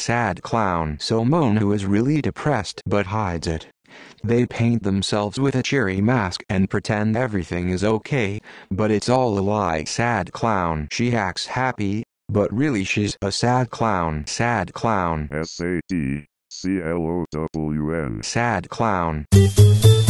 sad clown Somone, who is really depressed but hides it. They paint themselves with a cheery mask and pretend everything is okay, but it's all a lie. Sad clown. She acts happy, but really she's a sad clown. Sad clown. SADCLOWN. Sad clown.